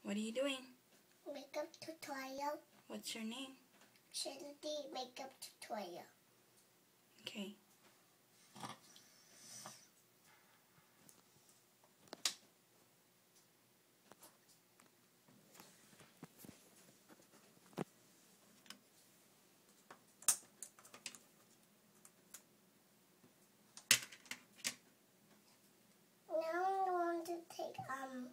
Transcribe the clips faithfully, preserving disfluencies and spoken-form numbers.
What are you doing? Makeup tutorial. What's your name? Trenity makeup tutorial. Okay. Now I'm going to take um.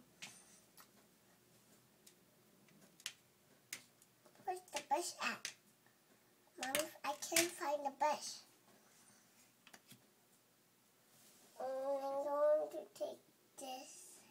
Where's the brush at? Mom, I can't find the brush. Um, I'm going to take this.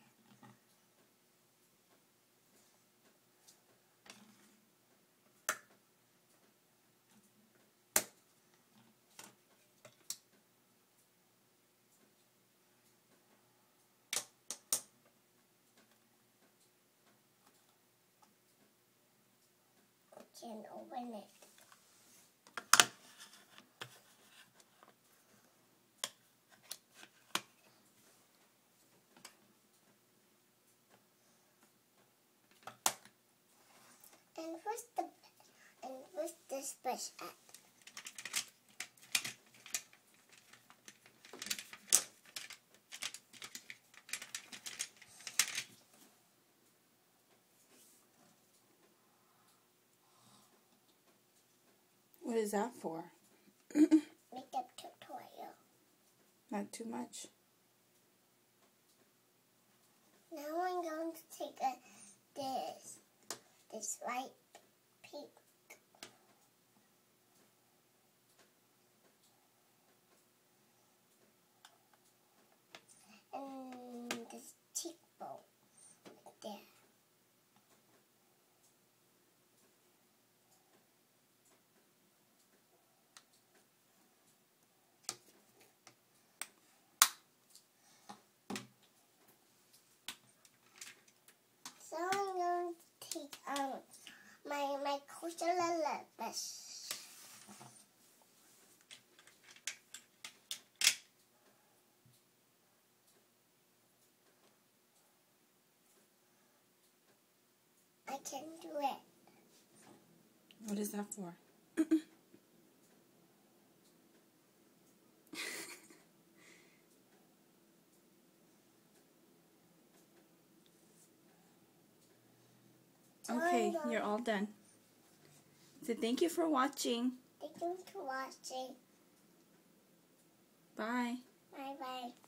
I can't open it. And where's the and where's this brush at? What is that for? Makeup tutorial. Not too much. Now I'm going to take a this this light pink. And this cheekbone right there. So I'm going to take um my my concealer brush. I can do it. What is that for? Okay, you're all done. So thank you for watching. Thank you for watching. Bye. Bye bye.